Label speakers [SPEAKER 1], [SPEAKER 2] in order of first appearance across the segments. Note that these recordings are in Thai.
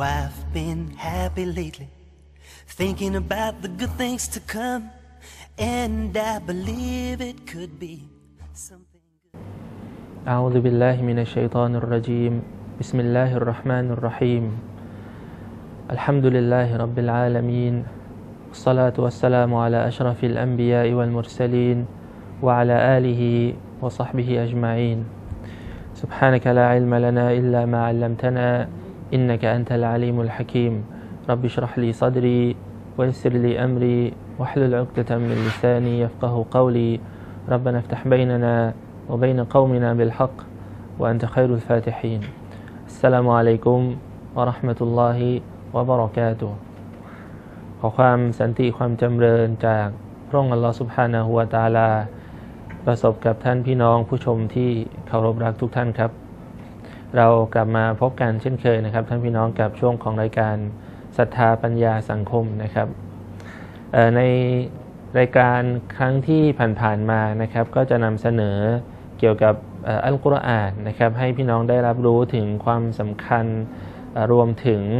[SPEAKER 1] I've been happy lately, thinking about the good things to come, and I believe it could be something good.
[SPEAKER 2] أعوذ بالله من الشيطان الرجيم بسم الله الرحمن الرحيم الحمد لله رب العالمين والصلاة والسلام على أشرف الأنبياء والمرسلين وعلى آله وصحبه أجمعين سبحانك لا علم لنا إلا ما علمتنا إنك أنت العليم الحكيم رب اشرح لي صدري ويسر لي أمري واحلل عقدة من لساني يفقه قولي ربنا افتح بيننا وبين قومنا بالحق وأنت خير الفاتحين السلام عليكم ورحمة الله وبركاته ขอความสันติความจำเริญจากพระองค์อัลลอฮฺซุบฮานะฮูวะตะอาลาประสบกับท่านพี่น้องผู้ชมที่เคารพรักทุกท่านครับเรากลับมาพบกันเช่นเคยนะครับท่านพี่น้องกับช่วงของรายการศรัทธาปัญญาสังคมนะครับในรายการครั้งที่ผ่านๆมานะครับก็จะนำเสนอเกี่ยวกับอัลกุรอานนะครับให้พี่น้องได้รับรู้ถึงความสำคัญรวมถึง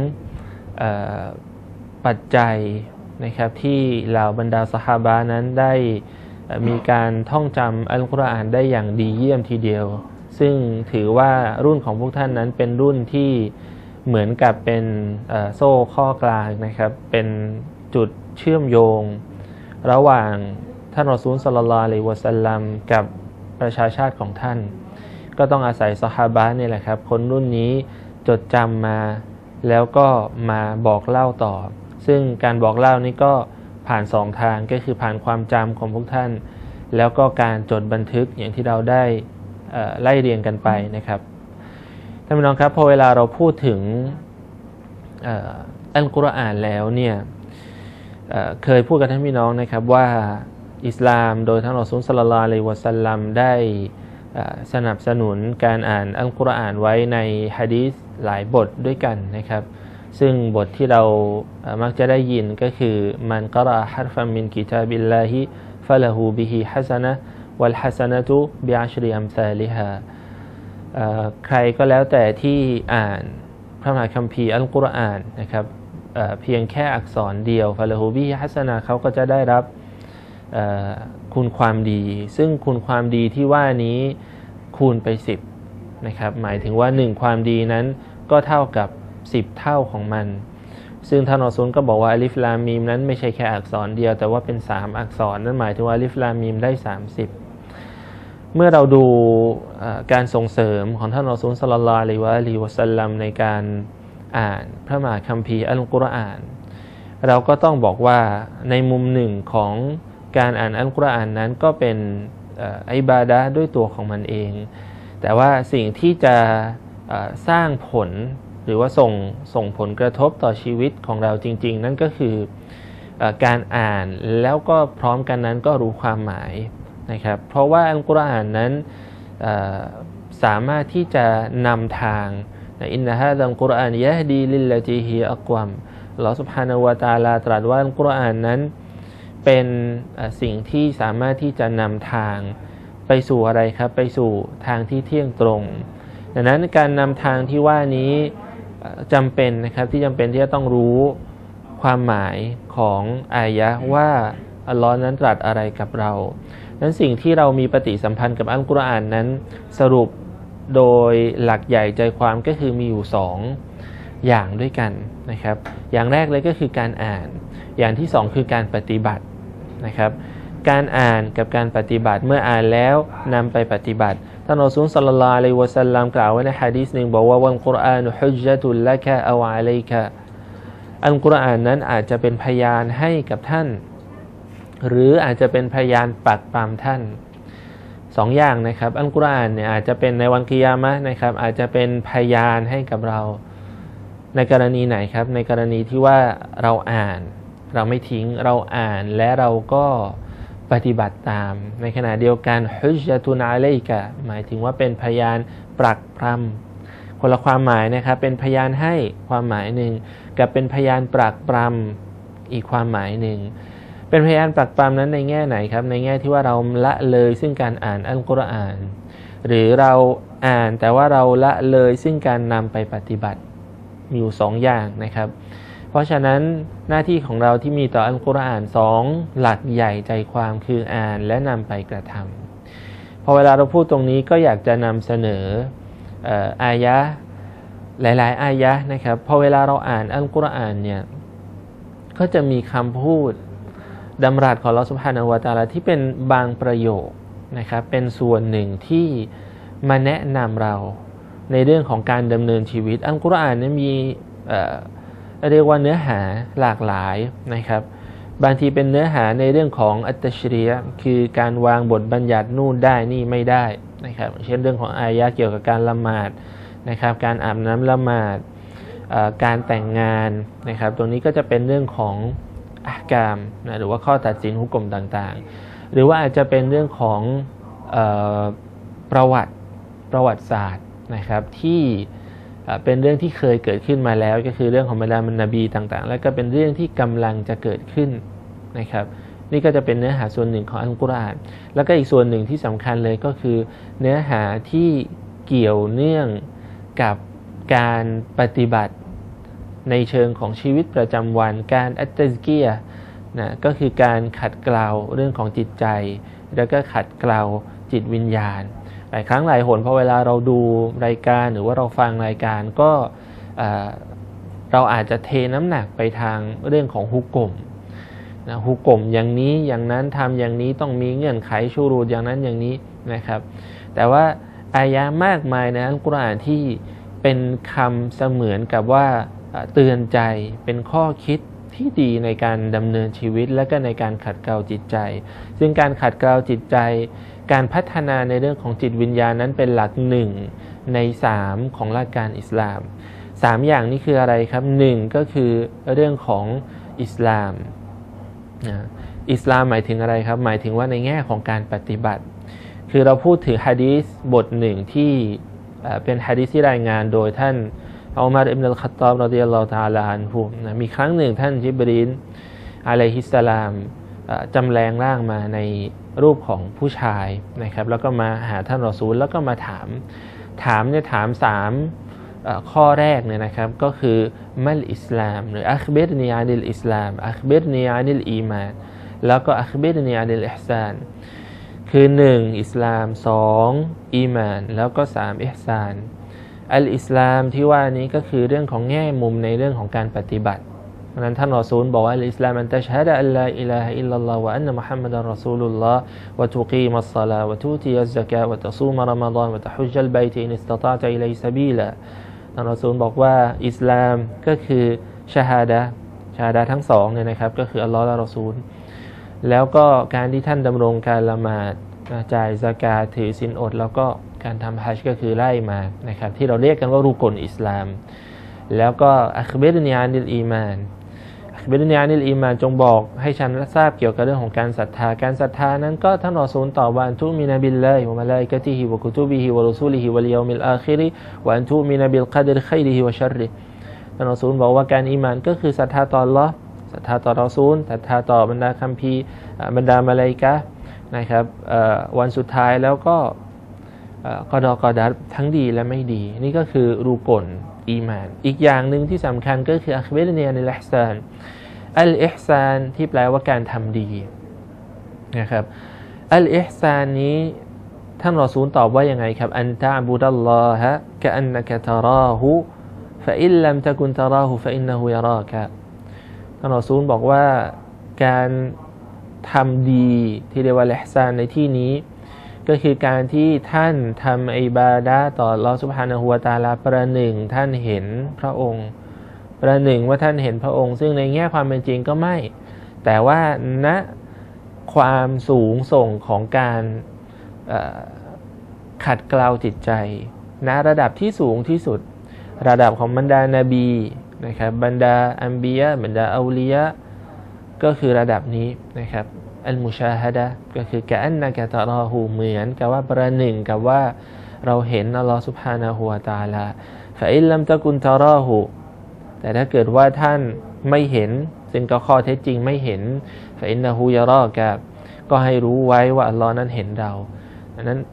[SPEAKER 2] ปัจจัยนะครับที่เหล่าบรรดาซอฮาบะห์นั้นได้มีการท่องจำอัลกุรอานได้อย่างดีเยี่ยมทีเดียวซึ่งถือว่ารุ่นของพวกท่านนั้นเป็นรุ่นที่เหมือนกับเป็นโซ่ข้อกลางนะครับเป็นจุดเชื่อมโยงระหว่างท่านรอซูลศ็อลลัลลอฮุอะลัยฮิวะซัลลัมกับประชาชาติของท่านก็ต้องอาศัยซอฮาบะห์นี่แหละครับคนรุ่นนี้จดจำมาแล้วก็มาบอกเล่าต่อซึ่งการบอกเล่านี้ก็ผ่าน2ทางก็คือผ่านความจำของพวกท่านแล้วก็การจดบันทึกอย่างที่เราได้ไล่เรียงกันไปนะครับท่านพี่น้องครับพอเวลาเราพูดถึงอัลกุรอานแล้วเนี่ยเคยพูดกับท่านพี่น้องนะครับว่าอิสลามโดยท่านรอซูลศ็อลลัลลอฮุอะลัยฮิวะซัลลัมได้สนับสนุนการอ่านอัลกุรอานไว้ในหะดีษหลายบทด้วยกันนะครับซึ่งบทที่เรามักจะได้ยินก็คือมันกะรอฮัรฟัมมินกิตาบิลลาฮิฟะละฮูบิฮิฮัสนะฮ์วัลฮัสนะตุบิอัชริอัมซาลิฮาใครก็แล้วแต่ที่อ่านพระมหาคัมภีร์อัลกุรอานนะครับเพียงแค่อักษรเดียวฟะละฮูบิฮิฮัสนะฮ์เขาก็จะได้รับคุณความดีซึ่งคุณความดีที่ว่านี้คูณไป10นะครับหมายถึงว่า1ความดีนั้นก็เท่ากับ10เท่าของมันซึ่งท่านรอซูลก็บอกว่าอัลิฟลามมีมนั้นไม่ใช่แค่อักษรเดียวแต่ว่าเป็น3อักษรนั่นหมายถึงว่าอัลิฟลามมีมได้30เมื่อเราดูการส่งเสริมของท่านรอซูลศ็อลลัลลอฮุอะลัยฮิวะซัลลัมในการอ่านพระมหาคัมภีร์อัลกุรอานเราก็ต้องบอกว่าในมุมหนึ่งของการอ่านอัลกุรอานนั้นก็เป็นอิบาดะห์ด้วยตัวของมันเองแต่ว่าสิ่งที่จะสร้างผลหรือว่าส่งผลกระทบต่อชีวิตของเราจริงๆนั่นก็คือการอ่านแล้วก็พร้อมกันนั้นก็รู้ความหมายนะครับเพราะว่าอัลกุรอานนั้นสามารถที่จะนำทางอินนะฮะอัลกุรอานยะฮดีลิลลตีฮิอักวัมอัลเลาะห์ซุบฮานะฮูวะตะอาลาตรัสว่าอัลกุรอานนั้นเป็นสิ่งที่สามารถที่จะนำทางไปสู่อะไรครับไปสู่ทางที่เที่ยงตรงดังนั้นการนำทางที่ว่านี้จำเป็นนะครับที่จำเป็นที่จะต้องรู้ความหมายของอายะห์ว่าอัลลอฮ์นั้นตรัสอะไรกับเรานั้นสิ่งที่เรามีปฏิสัมพันธ์กับอัลกุรอานนั้นสรุปโดยหลักใหญ่ใจความก็คือมีอยู่2อย่างด้วยกันนะครับอย่างแรกเลยก็คือการอ่านอย่างที่2คือการปฏิบัตินะครับการอ่านกับการปฏิบัติเมื่ออ่านแล้วนำไปปฏิบัติท่านรอซูลศ็อลลัลลอฮุอะลัยฮิวะซัลลัมกล่าวไว้ในหะดีษหนึ่งบอกว่าวัลกุรอานุฮุจญะตุลละกะเอาอะลัยกะอัลกุรอานนั้นอาจจะเป็นพยานให้กับท่านหรืออาจจะเป็นพยานปักปามท่าน2อย่างนะครับอัลกุรอานเนี่ยอาจจะเป็นในวันกิยามะห์นะครับอาจจะเป็นพยานให้กับเราในกรณีไหนครับในกรณีที่ว่าเราอ่านเราไม่ทิ้งเราอ่านและเราก็ปฏิบัติตามในขณะเดียวกันฮุจญะตุนอะลัยกะหมายถึงว่าเป็นพยานปรักปรำคนละความหมายนะครับเป็นพยานให้ความหมายหนึ่งกับเป็นพยานปรักปรำอีกความหมายหนึ่งเป็นพยานปรักปรำนั้นในแง่ไหนครับในแง่ที่ว่าเราละเลยซึ่งการอ่านอัลกุรอานหรือเราอ่านแต่ว่าเราละเลยซึ่งการนำไปปฏิบัติมีอยู่2อย่างนะครับเพราะฉะนั้นหน้าที่ของเราที่มีต่ออัลกุรอาน2หลักใหญ่ใจความคืออ่านและนำไปกระทำพอเวลาเราพูดตรงนี้ก็อยากจะนำเสนออายะห์หลายๆอายะห์นะครับพอเวลาเราอ่านอัลกุรอานเนี่ยก็จะมีคำพูดดำรัสของอัลเลาะห์ซุบฮานะฮูวะตะอาลาที่เป็นบางประโยคนะครับเป็นส่วนหนึ่งที่มาแนะนำเราในเรื่องของการดำเนินชีวิตอัลกุรอานเนี่ยมีเรียกว่าเนื้อหาหลากหลายนะครับบางทีเป็นเนื้อหาในเรื่องของอัตตัชรีอะห์คือการวางบทบัญญัตินู่นได้นี่ไม่ได้นะครับเช่นเรื่องของอายะห์เกี่ยวกับการละหมาดนะครับการอาบน้ำละหมาดการแต่งงานนะครับตรงนี้ก็จะเป็นเรื่องของอะห์กามนะหรือว่าข้อตัดสินฮุกมต่างๆหรือว่าอาจจะเป็นเรื่องของประวัติศาสตร์นะครับที่เป็นเรื่องที่เคยเกิดขึ้นมาแล้วก็คือเรื่องของบรรดานบีต่างๆแล้วก็เป็นเรื่องที่กำลังจะเกิดขึ้นนะครับนี่ก็จะเป็นเนื้อหาส่วนหนึ่งของอัลกุรอานแล้วก็อีกส่วนหนึ่งที่สำคัญเลยก็คือเนื้อหาที่เกี่ยวเนื่องกับการปฏิบัติในเชิงของชีวิตประจำวันการอัตตัซกียะห์นะก็คือการขัดเกลาเรื่องของจิตใจแล้วก็ขัดเกลาจิตวิญญาณหลายครั้งหลายหนพอเวลาเราดูรายการหรือว่าเราฟังรายการก็เราอาจจะเทน้ำหนักไปทางเรื่องของฮุกมนะฮุกมอย่างนี้อย่างนั้นทำอย่างนี้ต้องมีเงื่อนไขชูรูดอย่างนั้นอย่างนี้นะครับแต่ว่าอายะห์มากมายในอัลกุรอานที่เป็นคำเสมือนกับว่าเตือนใจเป็นข้อคิดที่ดีในการดำเนินชีวิตและก็ในการขัดเกลาจิตใจซึ่งการขัดเกลาจิตใจการพัฒนาในเรื่องของจิตวิญญาณนั้นเป็นหลัก1ใน3ของหลักการอิสลาม3อย่างนี้คืออะไรครับ1ก็คือเรื่องของอิสลามอิสลามหมายถึงอะไรครับหมายถึงว่าในแง่ของการปฏิบัติคือเราพูดถึงหะดีษบทหนึ่งที่เป็นหะดีษที่รายงานโดยท่านอุมัรอิบนุลค็อฏฏอบรอฎิยัลลอฮุตะอาลาอันฮุมีครั้งหนึ่งท่านญิบรีลอะลัยฮิสสลามจำแรงร่างมาในรูปของผู้ชายนะครับแล้วก็มาหาท่านรอซูลแล้วก็มาถาม3ข้อแรกเนี่ยนะครับก็คือมัลอิสลามหรืออัคบิรนีอานิลอิสลามอัคบิรนีอานิลอีมานแล้วก็อัคบิรนีอานิลอิห์ซานคือ1อิสลาม2อีมานแล้วก็3อิห์ซานอัลอิสลามที่ว่านี้ก็คือเรื่องของแง่มุมในเรื่องของการปฏิบัติเพราะนั้นท่านรอซูลบอกว่าอัลอิสลามอันตัชฮะดะอัลลาอิลาฮะอิลลัลลอฮ์วะอันนะมุฮัมมัดันรอซูลุลลอฮ์วะตุกีมัสศอลาห์วะตูติยัซซะกาฮ์วะตะซูมะรอมฎอนวะตะฮุจญัลบัยตอินอิสตะฏอตะอิลัยฮิซะบีลาท่านรอซูลบอกว่าอิสลามก็คือชะฮาดะห์ทั้ง2เนี่ยนะครับก็คืออัลเลาะห์และรอซูลแล้วก็การที่ท่านดำรงการละหมาดจ่ายซะกาตถือศีลอดแล้วก็การทำฮัจญ์ก็คือไล่มานะครับที่เราเรียกกันว่ารุกนอิสลามแล้วก็อัคบิรนีอานิลอีมานอัคบิรนีอานิลอีมานจงบอกให้ฉันทราบเกี่ยวกับเรื่องของการศรัทธาการศรัทธานั้นก็ท่านรอซูลตอบว่าอันตุมินะบิลลาฮิวะมะลาอิกะติฮิวะกุตุบิฮิวะรุซูลิฮิวัลยอมิลอาคิริวะอันตุมินะบิลกอดริค็อยริฮิวะชัรริท่านรอซูลบอกว่าการอีมานก็คือศรัทธาต่ออัลเลาะห์ศรัทธาต่อรอซูลศรัทธาต่อบรรดาคัมภีร์บรรดามะลาอิกะฮ์นะครับวันสุดท้ายแล้วก็กอดอกอดัรทั้งดีและไม่ดีนี่ก็คือรูกลอีมานอีกอย่างหนึ่งที่สำคัญก็คืออัคบิรนีอานิลอิห์ซานอัลอิห์ซานที่แปลว่าการทำดีนะครับอัลอิห์ซานนี้ท่านรอซูลตอบว่ายังไงครับอันตะอ์บุดัลลอฮะกะอันนะกะตะราฮูฟะอิลลัมตะกุนตะราฮูฟะอินนะฮูยะรากะท่านรอซูลบอกว่าการทำดีที่เรียกว่าอิห์ซานในที่นี้ก็คือการที่ท่านทำอิบาดะห์ต่ออัลเลาะห์ซุบฮานะฮูวะตะอาลาประหนึ่งท่านเห็นพระองค์ประหนึ่งว่าท่านเห็นพระองค์ซึ่งในแง่ความเป็นจริงก็ไม่แต่ว่าณความสูงส่งของการขัดเกลาจิตใจณระดับที่สูงที่สุดระดับของบรรดานบีนะครับบรรดาอัมบียะบรรดาเอาลียะก็คือระดับนี้นะครับอัลมุชาฮะดะห์ก็คือกะอันนะกะตะราฮูเหมือนกับว่าประหนึ่งกับว่าเราเห็นอัลลอฮฺซุบฮานะฮูวะตะอาลาฟะอิลลัมตะกุนตะราฮูแต่ถ้าเกิดว่าท่านไม่เห็นซึ่งก็ข้อเท็จจริงไม่เห็นฟะอินนะฮูยะรอกะก็ให้รู้ไว้ว่าอัลลอฮ์นั้นเห็นเราดังนั้น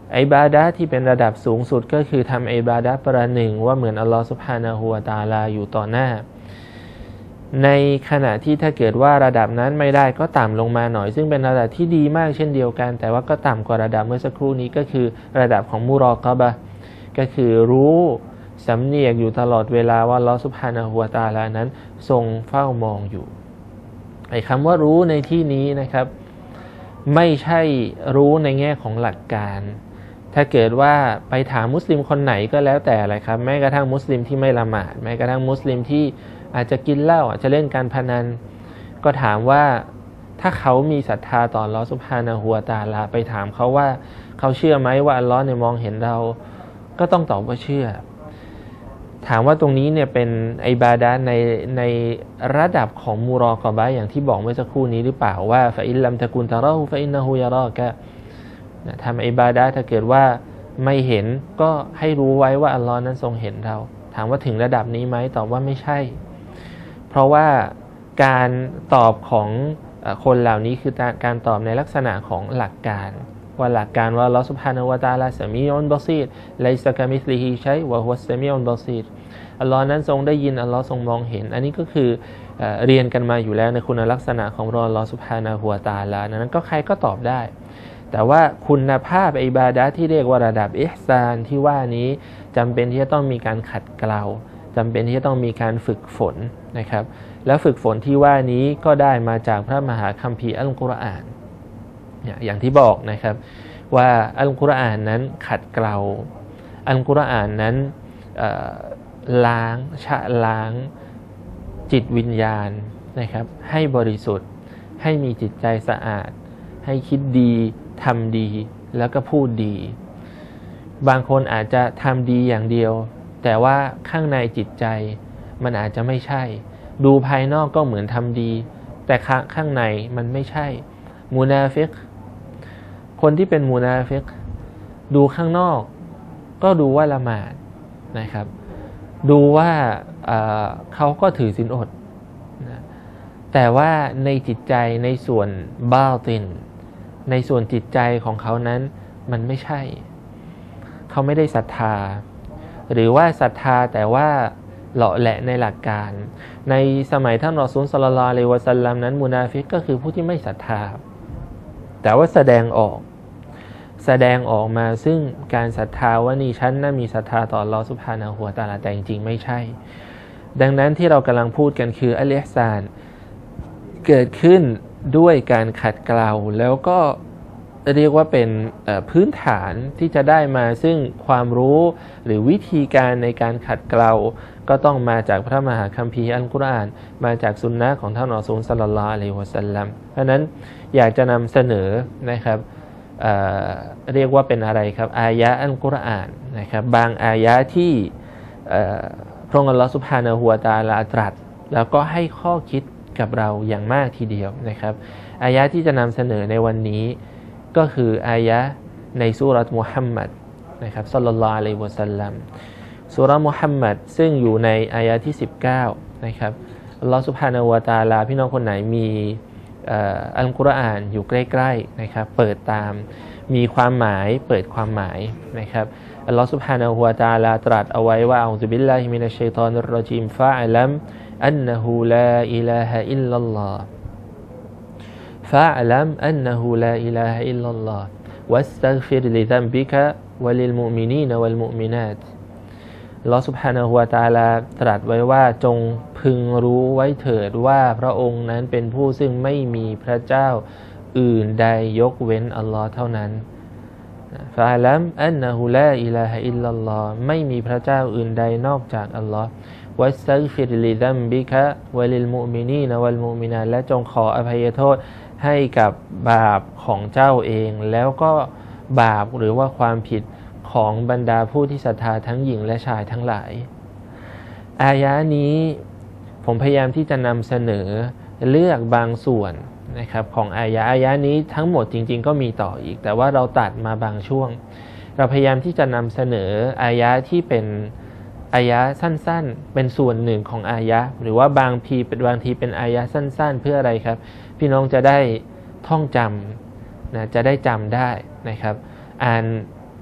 [SPEAKER 2] อิบาดะห์ที่เป็นระดับสูงสุดก็คือทำอิบาดะห์ประหนึ่งว่าเหมือนอัลลอฮฺซุบฮานะฮูวะตะอาลาอยู่ต่อหน้าในขณะที่ถ้าเกิดว่าระดับนั้นไม่ได้ก็ต่ำลงมาหน่อยซึ่งเป็นระดับที่ดีมากเช่นเดียวกันแต่ว่าก็ต่ำกว่าระดับเมื่อสักครู่นี้ก็คือระดับของมุรอกะบะห์ก็คือรู้สำเนียกอยู่ตลอดเวลาว่าอัลลอฮฺซุบฮานะฮูวะตะอาลานั้นทรงเฝ้ามองอยู่ไอ้คำว่ารู้ในที่นี้นะครับไม่ใช่รู้ในแง่ของหลักการถ้าเกิดว่าไปถามมุสลิมคนไหนก็แล้วแต่อะไรครับแม้กระทั่งมุสลิมที่ไม่ละหมาดแม้กระทั่งมุสลิมที่อาจจะกินเหล้าอาจจะเล่นการพนันก็ถามว่าถ้าเขามีศรัทธาต่ออัลลอฮฺซุบฮานะฮูวะตะอาลาไปถามเขาว่าเขาเชื่อไหมว่าอัลลอฮ์เนี่ยมองเห็นเราก็ต้องตอบว่าเชื่อถามว่าตรงนี้เนี่ยเป็นอิบาดะห์ในระดับของมุรอกะบะห์อย่างที่บอกเมื่อสักครู่นี้หรือเปล่าว่าฟะอินลัมตะกุนตะเราะฮูฟะอินนะฮูยะรอกะทำอิบาดะห์ถ้าเกิดว่าไม่เห็นก็ให้รู้ไว้ว่าอัลลอฮ์นั้นทรงเห็นเราถามว่าถึงระดับนี้ไหมตอบว่าไม่ใช่เพราะว่าการตอบของคนเหล่านี้คือการตอบในลักษณะของหลักการว่าหลักการว่าอัลลอฮฺซุบฮานะฮูวะตะอาลาซะมีอุนบอซีรไลซะกะมิสลิฮิชัยวะฮุวัสซะมีอุนบอซีรอัลลอฮ์นั้นทรงได้ยินอัลลอฮ์ทรงมองเห็นอันนี้ก็คือเรียนกันมาอยู่แล้วในคุณลักษณะของอัลลอฮ์ซุบฮานะฮูวะตะอาลานั้นก็ใครก็ตอบได้แต่ว่าคุณภาพอิบาดะห์ที่เรียกว่าระดับอิห์ซานที่ว่านี้จำเป็นที่จะต้องมีการขัดเกลาจำเป็นที่จะต้องมีการฝึกฝนนะครับแล้วฝึกฝนที่ว่านี้ก็ได้มาจากพระมหาคัมภีร์อัลกุรอานอย่างที่บอกนะครับว่าอัลกุรอานนั้นขัดเกลาอัลกุรอานนั้นล้างชะล้างจิตวิญญาณนะครับให้บริสุทธิ์ให้มีจิตใจสะอาดให้คิดดีทำดีแล้วก็พูดดีบางคนอาจจะทำดีอย่างเดียวแต่ว่าข้างในจิตใจมันอาจจะไม่ใช่ดูภายนอกก็เหมือนทำดีแต่ข้างในมันไม่ใช่มุนาฟิกคนที่เป็นมุนาฟิกดูข้างนอกก็ดูว่าละหมาดนะครับดูว่าเขาก็ถือศีลอดนะแต่ว่าในจิตใจในส่วนบาตินในส่วนจิตใจของเขานั้นมันไม่ใช่เขาไม่ได้ศรัทธาหรือว่าศรัทธาแต่ว่าเหลาะแหละในหลักการในสมัยท่านรอซูลศ็อลลัลลอฮุอะลัยฮิวะซัลลัมนั้นมุนาฟิกก็คือผู้ที่ไม่ศรัทธาแต่ว่าแสดงออกมาซึ่งการศรัทธาว่านี่ฉันน่ะมีศรัทธาต่ออัลเลาะห์ซุบฮานะฮูวะตะอาลาแต่จริงๆไม่ใช่ดังนั้นที่เรากำลังพูดกันคืออัลอิห์ซานเกิดขึ้นด้วยการขัดเกลาแล้วก็เรียกว่าเป็นพื้นฐานที่จะได้มาซึ่งความรู้หรือวิธีการในการขัดเกลาก็ต้องมาจากพระมหาคัมภีร์อัลกุรอานมาจากซุนนะห์ของท่านรอซูลศ็อลลัลลอฮุอะลัยฮิวะซัลลัมเพราะนั้นอยากจะนำเสนอนะครับเรียกว่าเป็นอะไรครับอายะห์อัลกุรอานนะครับบางอายะห์ที่พระองค์อัลลอฮฺซุบฮานะฮูวะตะอาลาตรัสแล้วก็ให้ข้อคิดกับเราอย่างมากทีเดียวนะครับอายะห์ที่จะนำเสนอในวันนี้ก็คืออายะห์ในซูเราะห์มุฮัมมัดนะครับศ็อลลัลลอฮุอะลัยฮิวะซัลลัมซูเราะห์มุฮัมมัดซึ่งอยู่ในอายะห์ที่19นะครับอัลลอฮฺซุบฮานะฮูวะตะอาลาพี่น้องคนไหนมีอัลกุรอานอยู่ใกล้ๆนะครับเปิดตามมีความหมายเปิดความหมายนะครับอัลลอฮฺซุบฮานะฮูวะตะอาลาตรัสเอาไว้ว่าอะอูซุบิลลาฮิมินัชชัยฏอนิรเราะญีมฟะอ์ลัมอันนะฮูลาอิลาฮะอิลลัลลอฮ์ฟะอ์ลัมอันนะฮูลาอิลาฮะอิลลัลลอฮ์วัสตัฆฟิรลิซัมบิกะวะลิลมุอ์มินีนวัลมุอ์มินาตอัลลอฮฺซุบฮานะฮูวะตะอาลาตรัสไว้ว่าจงพึงรู้ไว้เถิดว่าพระองค์นั้นเป็นผู้ซึ่งไม่มีพระเจ้าอื่นใดยกเว้นอัลลอฮ์เท่านั้นฟะอ์ลัมอันนะฮูลาอิลาฮะอิลลัลลอฮ์ไม่มีพระเจ้าอื่นใดนอกจากอัลลอฮ์วัสตัฆฟิรลิซัมบิกะวะลิลมุอ์มินีนวัลมุอ์มินาตและจงขออภัยโทษให้กับบาปของเจ้าเองแล้วก็บาปหรือว่าความผิดของบรรดาผู้ที่ศรัทธาทั้งหญิงและชายทั้งหลายอายะนี้ผมพยายามที่จะนำเสนอเลือกบางส่วนนะครับของอายะนี้ทั้งหมดจริงๆก็มีต่ออีกแต่ว่าเราตัดมาบางช่วงเราพยายามที่จะนำเสนออายะที่เป็นอายะสั้นๆเป็นส่วนหนึ่งของอายะหรือว่าบางทีเป็นอายะสั้นๆเพื่ออะไรครับพี่น้องจะได้ท่องจำนะจะได้จำได้นะครับอ่าน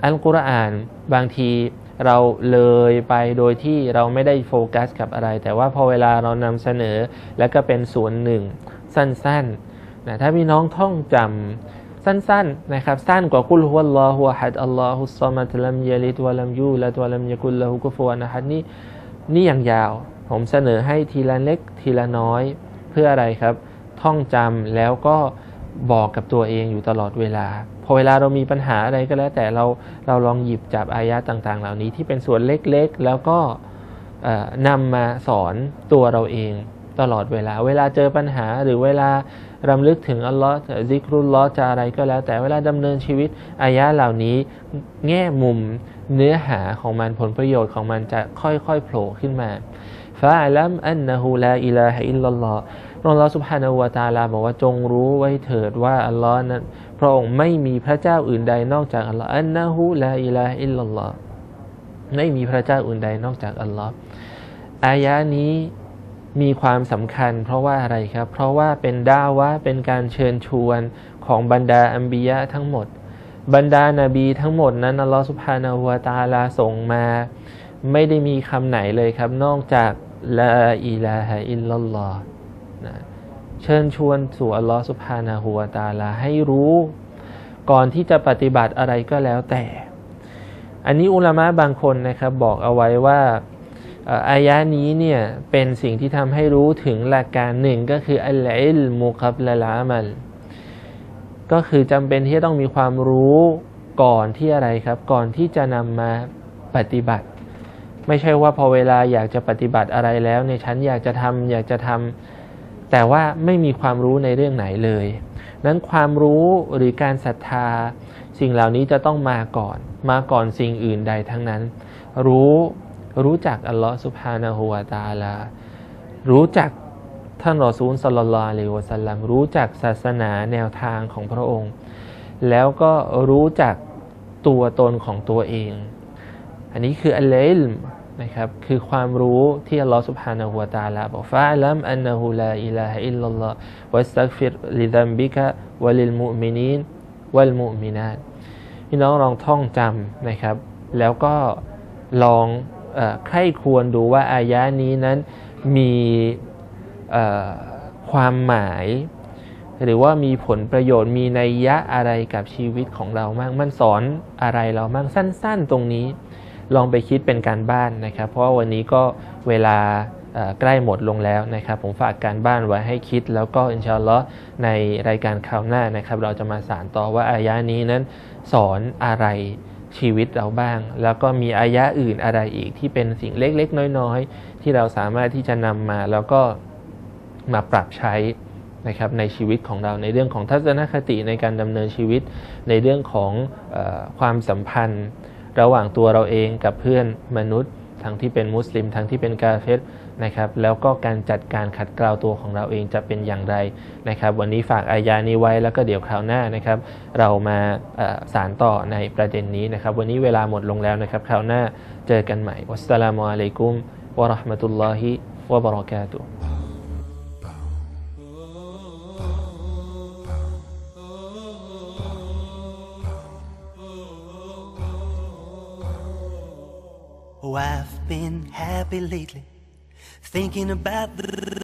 [SPEAKER 2] อัลกุรอานบางทีเราเลยไปโดยที่เราไม่ได้โฟกัสกับอะไรแต่ว่าพอเวลาเรานำเสนอแล้วก็เป็นส่วนหนึ่งสั้นๆนะถ้าพี่น้องท่องจำสั้นๆนะครับสั้นกว่ากุลฮุวัลลอฮุอะฮัดอัลลอฮุศ็อมัดลัมยะลิดวะลัมยูลัดวะลัมยะกุลละฮูกุฟุวันอะฮัดนี่อย่างยาวผมเสนอให้ทีละเล็กทีละน้อยเพื่ออะไรครับท่องจำแล้วก็บอกกับตัวเองอยู่ตลอดเวลาพอเวลาเรามีปัญหาอะไรก็แล้วแต่เราลองหยิบจับอายะต่างๆเหล่านี้ที่เป็นส่วนเล็กๆแล้วก็นำมาสอนตัวเราเองตลอดเวลาเจอปัญหาหรือเวลารำลึกถึงอัลลอฮ์ซิกรุลลอฮ์จะอะไรก็แล้วแต่เวลาดำเนินชีวิตอายะเหล่านี้แง่มุมเนื้อหาของมันผลประโยชน์ของมันจะค่อยๆโผล่ขึ้นมาฟะอัลัมอันนะฮูลาอิลาฮะอิลลัลลอฮ์อัลลอฮ์ซุบฮานะฮูวะตะอาลาบอกว่าจงรู้ไว้เถิดว่าอัลลอฮ์นั้นพระองค์ไม่มีพระเจ้าอื่นใดนอกจากอัลลอฮ์อันนะฮูลาอิลาฮะอิลลัลลอฮ์ไม่มีพระเจ้าอื่นใดนอกจากอัลลอฮ์อายะนี้มีความสำคัญเพราะว่าอะไรครับเพราะว่าเป็นดาวะเป็นการเชิญชวนของบรรดาอัมบิยะทั้งหมดบรรดานบีทั้งหมดนั้นอัลลอฮฺซุบฮานะฮูวะตะอาลาส่งมาไม่ได้มีคำไหนเลยครับนอกจากลาอิลาฮะอิลลัลลอฮ์นะเชิญชวนสู่อัลลอฮฺซุบฮานะฮูวะตะอาลาให้รู้ก่อนที่จะปฏิบัติอะไรก็แล้วแต่อันนี้อุลามะบางคนนะครับบอกเอาไว้ว่าอายะนี้เนี่ยเป็นสิ่งที่ทำให้รู้ถึงหลักการหนึ่งก็คืออัลอิลมุกับละละมัลก็คือจำเป็นที่จะต้องมีความรู้ก่อนที่อะไรครับก่อนที่จะนำมาปฏิบัติไม่ใช่ว่าพอเวลาอยากจะปฏิบัติอะไรแล้วเนี่ยฉันอยากจะทำแต่ว่าไม่มีความรู้ในเรื่องไหนเลยนั้นความรู้หรือการศรัทธาสิ่งเหล่านี้จะต้องมาก่อนสิ่งอื่นใดทั้งนั้นรู้จักอัลลอฮฺซุบฮานะฮูวะตะอาลารู้จักท่านรอซูลศ็อลลัลลอฮุอะลัยฮิวะซัลลัมรู้จักศาสนาแนวทางของพระองค์แล้วก็รู้จักตัวตนของตัวเองอันนี้คืออัลอิลมนะครับคือความรู้ที่อัลลอฮฺซุบฮานะฮูวะตะอาลาบอกฟะอัลัมอันนะฮูลาอิลาฮะอิลลัลลอฮวัสตัฆฟิรลิซัมบิกะวะลิลมุอ์มินีนวัลมุอ์มินาตพี่น้องลองท่องจำนะครับแล้วก็ลองใคร่ควรดูว่าอายะนี้นั้นมีความหมายหรือว่ามีผลประโยชน์มีนัยยะอะไรกับชีวิตของเราบ้างมันสอนอะไรเราบ้างสั้นๆตรงนี้ลองไปคิดเป็นการบ้านนะครับเพราะว่าวันนี้ก็เวลาใกล้หมดลงแล้วนะครับผมฝากการบ้านไว้ให้คิดแล้วก็อินชาอัลลอฮ์ในรายการคราวหน้านะครับเราจะมาสานต่อว่าอายะนี้นั้นสอนอะไรชีวิตเราบ้างแล้วก็มีอายะอื่นอะไรอีกที่เป็นสิ่งเล็กๆน้อยๆที่เราสามารถที่จะนำมาแล้วก็มาปรับใช้นะครับในชีวิตของเราในเรื่องของทัศนคติในการดำเนินชีวิตในเรื่องของความสัมพันธ์ระหว่างตัวเราเองกับเพื่อนมนุษย์ทั้งที่เป็นมุสลิมทั้งที่เป็นกาเฟรนะครับแล้วก็การจัดการขัดเกลาตัวของเราเองจะเป็นอย่างไรนะครับวันนี้ฝากอายานี้ไว้แล้วก็เดี๋ยวคราวหน้านะครับเรามาสานต่อในประเด็นนี้นะครับวันนี้เวลาหมดลงแล้วนะครับคราวหน้าเจอกันใหม่วัสสลามุอะลัยกุมวะเราะห์มะตุลลอฮิวะบะเราะกาตุฮ์
[SPEAKER 1] Oh, I've been happy lately, thinking about the